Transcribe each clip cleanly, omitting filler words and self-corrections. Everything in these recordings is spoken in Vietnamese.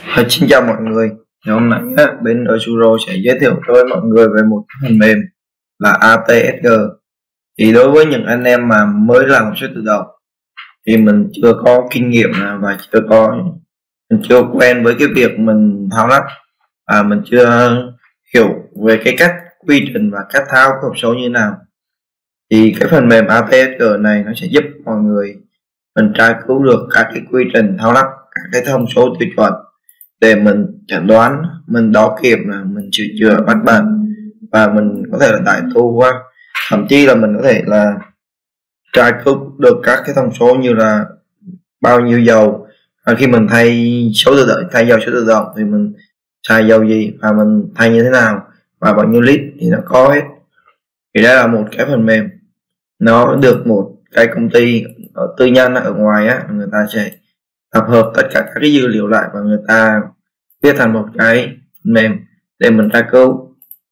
Xin chào mọi người. Thì hôm nay bên Osuro sẽ giới thiệu với mọi người về một phần mềm là ATSG. Thì đối với những anh em mà mới làm học số tự động thì mình chưa có kinh nghiệm và mình chưa quen với cái việc mình thao lắp, mình chưa hiểu về cái cách quy trình và cách thao hộp số như nào, thì cái phần mềm ATSG này nó sẽ giúp mọi người mình tra cứu được các cái quy trình thao lắp, các cái thông số tiêu chuẩn để mình chẩn đoán, mình đo kịp, là mình sửa chữa bắt bạn, và mình có thể là đại tu qua, thậm chí là mình có thể là tra cứu được các cái thông số như là bao nhiêu dầu, khi mình thay dầu số tự động thì mình xài dầu gì và mình thay như thế nào và bao nhiêu lít thì nó có hết. Thì đây là một cái phần mềm, nó được một cái công ty ở tư nhân ở ngoài người ta sẽ tập hợp tất cả các cái dữ liệu lại và người ta viết thành một cái mềm để mình tra cứu.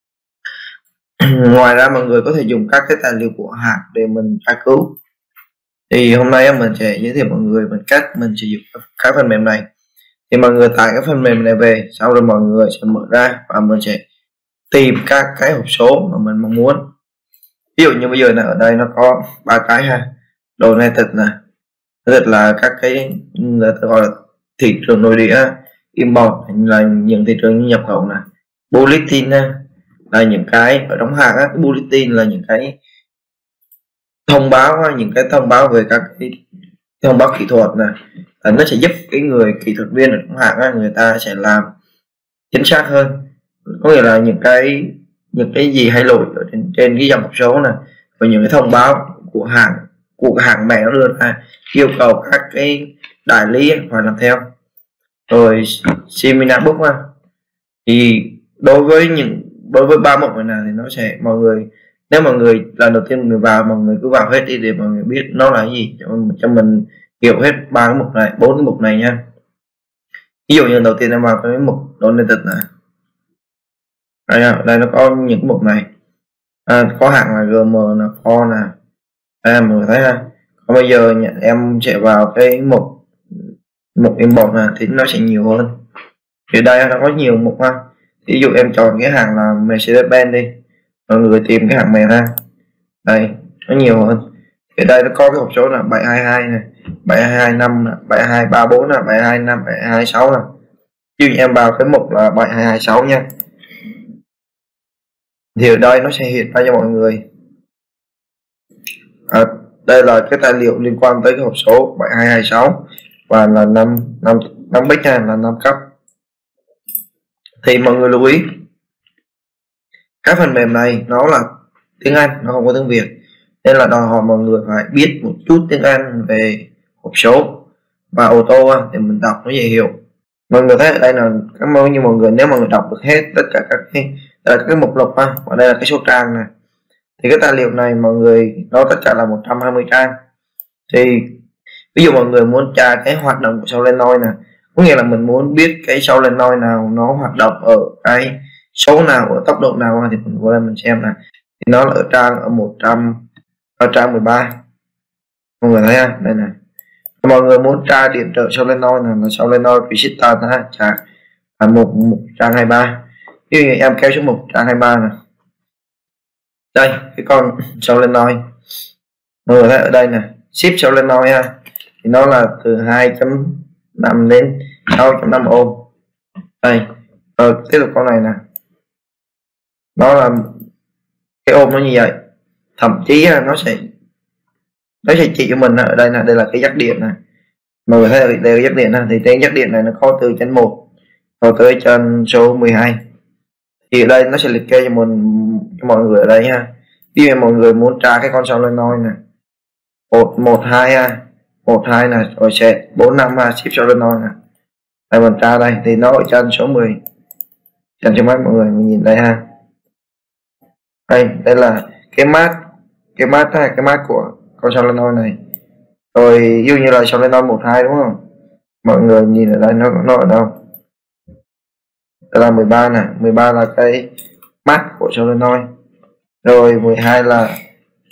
Ngoài ra mọi người có thể dùng các cái tài liệu của hãng để mình tra cứu. Thì hôm nay mình sẽ giới thiệu mọi người về cách mình sử dụng cái phần mềm này. Thì mọi người tải cái phần mềm này về, sau đó mọi người sẽ mở ra và mình sẽ tìm các cái hộp số mà mình mong muốn. Ví dụ như bây giờ là ở đây nó có 3 cái ha. Đồ này thật là các cái người ta gọi là thị trường nội địa, import là những thị trường nhập khẩu này, bulletin là những cái ở trong hàng bulletin là những cái thông báo, những cái thông báo về các cái thông báo kỹ thuật này, nó sẽ giúp cái người kỹ thuật viên ở trong hàng người ta sẽ làm chính xác hơn. Có nghĩa là những cái gì hay lỗi ở trên cái dòng hộp số này, và những cái thông báo của hãng mẹ nó đưa ra yêu cầu các cái đại lý phải làm theo. Rồi seminar book thì đối với ba mục này thì nó sẽ, mọi người nếu mọi người lần đầu tiên người vào, mọi người cứ vào hết đi để mọi người biết nó là cái gì, cho mình hiểu hết ba cái mục này, 4 cái mục này nha. Ví dụ như đầu tiên em vào cái mục donated này, đây nó có những cái mục này, có hãng là GM là for nè, đây mọi người thấy ha. Còn bây giờ em sẽ vào cái mục import này thì nó sẽ nhiều hơn. Thì đây nó có nhiều mục ví dụ em chọn cái hàng là Mercedes-Benz đi, mọi người tìm cái hàng này ra, đây nó nhiều hơn. Thì đây nó có cái hộp số là 722 này, 7225 này, 7234 này, 725, 726 này. Ví dụ em vào cái mục là 7226 nha, thì ở đây nó sẽ hiện ra cho mọi người. Đây là cái tài liệu liên quan tới cái hộp số 7226 và là 5 bit là 5 cấp. Thì mọi người lưu ý, cái phần mềm này nó là tiếng Anh, nó không có tiếng Việt, nên là đòi hỏi mọi người phải biết một chút tiếng Anh về hộp số và ô tô để mình đọc nó dễ hiểu. Mọi người thấy ở đây là cảm ơn như mọi người, nếu mọi người đọc được hết tất cả các cái mục lục và đây là cái số trang này, thì cái tài liệu này mọi người nó tất cả là 120 trang. Thì ví dụ mọi người muốn tra cái hoạt động của solenoid này, có nghĩa là mình muốn biết cái solenoid nào nó hoạt động ở cái số nào, ở tốc độ nào, thì mình vô đây mình xem này, thì nó là ở trang ở trang 13, mọi người thấy đây này. Mọi người muốn tra điểm trợ solenoid này là solenoid resistance tra là một trang 23. Ví dụ như em kéo xuống một trang 23 này, đây cái con solenoid, mọi người thấy ở đây này, ship solenoid thì nó là từ 2.5 đến 6.5 ôm. Đây tiếp tục con này nè, nó là cái ôm nó như vậy, thậm chí nó sẽ chỉ cho mình ở đây là đây là cái dắt điện này, mọi người thấy đây là cái dắt điện này, thì trên dắt điện này nó có từ chân 1 rồi tới chân số 12. Thì ở đây nó sẽ liệt kê cho mọi người ở đây ha. Ví dụ mọi người muốn tra cái con solenoid này 112 này, rồi sẽ 45 ship solenoid này, đây mình tra đây thì nó ở chân số 10, chân cho mắt mọi người mình nhìn đây ha. Đây là cái mát của con solenoid này. Rồi ví dụ như là solenoid 12 đúng không, mọi người nhìn ở đây nó ở đâu, đây là 13 này, 13 là cái mát của solenoid. Rồi 12 là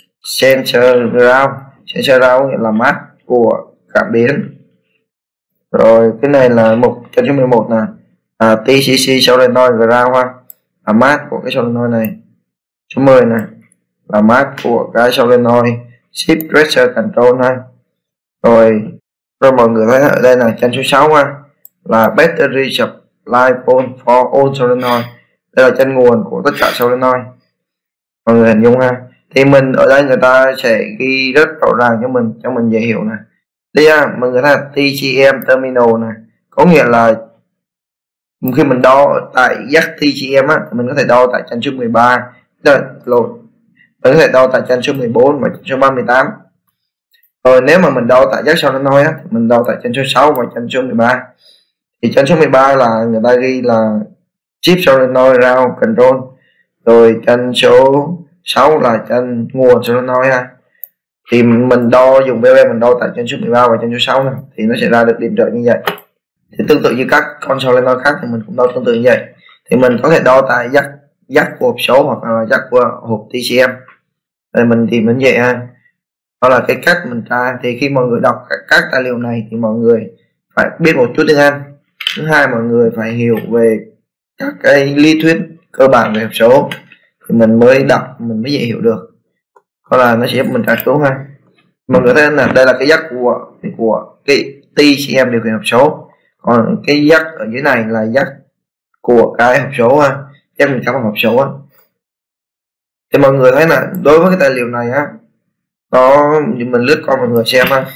sensor ground nghĩa là mát của cảm biến. Rồi cái này là một chân số 11 nè, TCC solenoid ground ha, là mát của cái solenoid này. Số 10 nè là mát của cái solenoid shift pressure control ha. Rồi mọi người thấy ở đây là chân số 6 ha, là battery supply pole for all solenoid. Đây là chân nguồn của tất cả solenoid, mọi người hình dung ha. Thì mình ở đây người ta sẽ ghi rất rõ ràng cho mình dễ hiểu nè. Đây ha, mọi người thấy là TCM terminal nè, có nghĩa là khi mình đo tại jack TCM á, mình có thể đo tại chân số 13, mình có thể đo tại chân số 14 và chân số 38. Rồi nếu mà mình đo tại jack solenoid á, thì mình đo tại chân số 6 và chân số 13. Thì chân số 13 là người ta ghi là chip solenoid round control, rồi chân số 6 là chân nguồn solenoid ha. Thì mình đo dùng BB mình đo tại chân số 13 và chân số 6 này, thì nó sẽ ra được điểm trợ như vậy. Thì tương tự như các con solenoid khác thì mình cũng đo tương tự như vậy. Thì mình có thể đo tại jack của hộp số hoặc là jack của hộp TCM. Đây mình tìm đến vậy ha. Đó là cái cách mình tra. Thì khi mọi người đọc các tài liệu này thì mọi người phải biết một chút tiếng Anh. Thứ hai, mọi người phải hiểu về các cái lý thuyết cơ bản về hộp số thì mình mới đọc, mình mới dễ hiểu được. Đó là nó sẽ giúp mình tra cứu ha. Mọi người thấy là đây là cái jack của cái TCM điều khiển hộp số, còn cái jack ở dưới này là jack của cái hộp số ha, jack mình cắm vào hộp số á. Thì mọi người thấy là đối với cái tài liệu này á, mình lướt qua mọi người xem ha.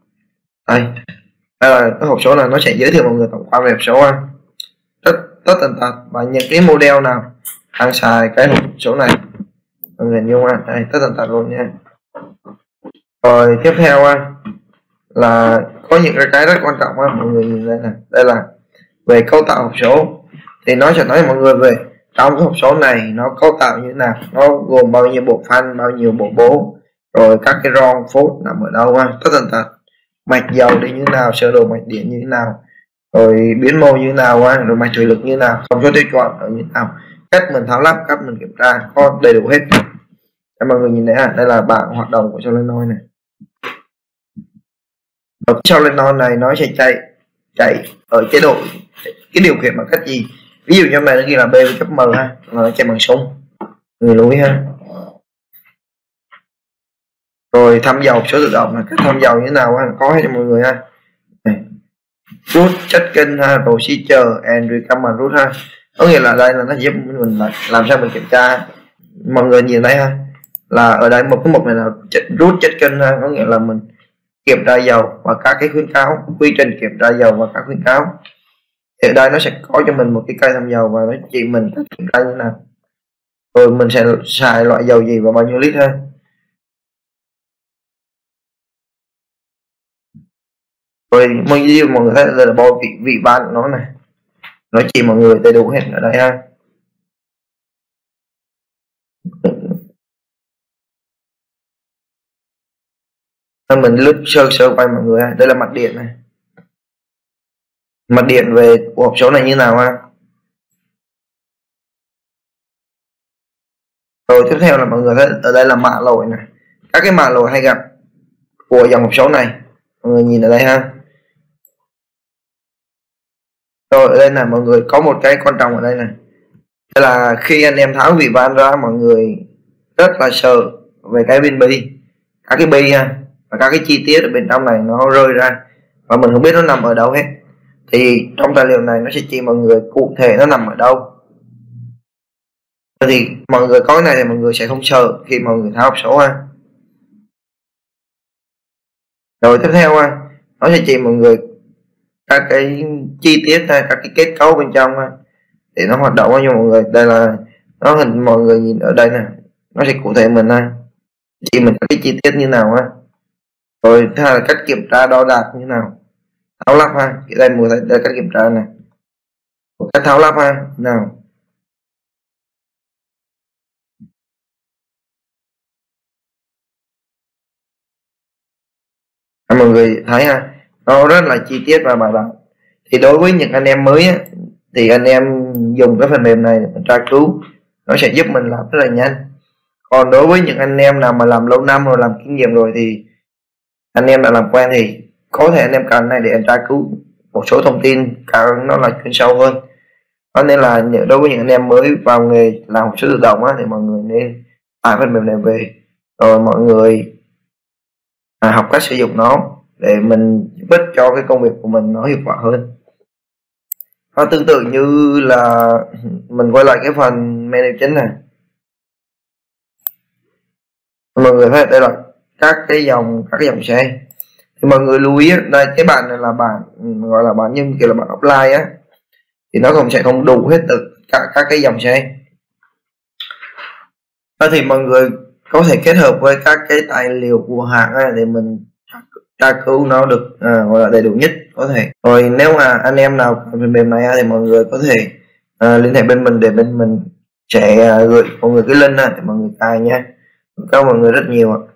Đây là cái hộp số này, nó sẽ giới thiệu mọi người tổng quan về hộp số ha, tất tần tật và những cái model nào đang xài cái hộp số này, mọi người nhung ha. Đây tất tần tật luôn nha. Rồi tiếp theo là có những cái rất quan trọng mọi người nhìn đây nè, đây là về cấu tạo hộp số. Thì nó sẽ nói mọi người về trong cái hộp số này nó cấu tạo như thế nào, nó gồm bao nhiêu bộ phanh, bao nhiêu bộ bố, rồi các cái ron phốt nằm ở đâu tất tần tật, mạch dầu đi như thế nào, sơ đồ mạch điện như thế nào, rồi biến mô như thế nào rồi mạch thủy lực như thế nào, thông số tiêu chuẩn ở như thế nào, cách mình tháo lắp, cách mình kiểm tra, có đầy đủ hết. Cho mọi người nhìn thấy đây là bảng hoạt động của solenoid này. Ở solenoid này nó sẽ chạy ở chế độ cái điều khiển bằng cách gì. Ví dụ trong này nó ghi là B với cấp M ha, nó chạy bằng súng, người lùi ha. Rồi thăm dầu số tự động là cách thăm dầu như thế nào có hết cho mọi người ha. Root checking ha, procedure and recommend root ha, có nghĩa là đây là nó giúp mình làm sao mình kiểm tra. Mọi người nhìn thấy ha, là ở đây một cái mục này là root checking ha, có nghĩa là mình kiểm tra dầu và các cái khuyến cáo, quy trình kiểm tra dầu và các khuyến cáo. Thì ở đây nó sẽ có cho mình một cái cây thăm dầu và nó chỉ mình cách kiểm tra như thế nào, rồi mình sẽ xài loại dầu gì và bao nhiêu lít ha. Rồi mọi người thấy đây là bo vị ban của nó này, nó chỉ mọi người đầy đủ hết ở đây ha. Mình lướt sơ quay mọi người ha. Đây là mặt điện này, mặt điện về hộp số này như nào ha. Rồi tiếp theo là mọi người thấy ở đây là mã lỗi này, các cái mã lỗi hay gặp của dòng hộp số này, mọi người nhìn ở đây ha. Rồi ở đây là mọi người có một cái quan trọng ở đây này, đây là khi anh em tháo vị van ra, mọi người rất là sợ về cái viên bi, các cái bi ha, và các cái chi tiết ở bên trong này nó rơi ra và mình không biết nó nằm ở đâu hết. Thì trong tài liệu này nó sẽ chỉ mọi người cụ thể nó nằm ở đâu. Thì mọi người có cái này thì mọi người sẽ không sợ khi mọi người tháo hộp số ha. Rồi tiếp theo nó sẽ chỉ mọi người các cái chi tiết hay các cái kết cấu bên trong để nó hoạt động cho mọi người. Đây là nó hình, mọi người nhìn ở đây nè, nó sẽ cụ thể mình chỉ mình các cái chi tiết như nào rồi thứ hai là cách kiểm tra đo đạc như nào, tháo lắp đây mọi người thấy đây cách kiểm tra này, cách tháo lắp nào. Mọi người thấy nó rất là chi tiết và bài bản. Thì đối với những anh em mới thì anh em dùng cái phần mềm này để tra cứu, nó sẽ giúp mình làm rất là nhanh. Còn đối với những anh em nào mà làm lâu năm rồi, làm kinh nghiệm rồi, thì anh em đã làm quen thì có thể anh em cần này để anh tra cứu một số thông tin nó là chuyên sâu hơn. Đó, nên là đối với những anh em mới vào nghề làm hộp số tự động á, thì mọi người nên tải phần mềm này về, rồi mọi người học cách sử dụng nó để mình giúp ích cho cái công việc của mình nó hiệu quả hơn. Và tương tự như là mình quay lại cái phần menu chính này, mọi người thấy đây là các cái dòng xe. Thì mọi người lưu ý đây, cái bản này là bản gọi là bản nhưng kiểu là bản offline á, thì nó sẽ không đủ hết được các cái dòng xe. Đó, thì mọi người có thể kết hợp với các cái tài liệu của hãng để mình tra cứu nó được gọi là đầy đủ nhất có thể. Rồi nếu mà anh em nào cần phần mềm này thì mọi người có thể liên hệ bên mình để bên mình sẽ gửi mọi người cái link để mọi người cài nha. Cảm ơn mọi người rất nhiều ạ.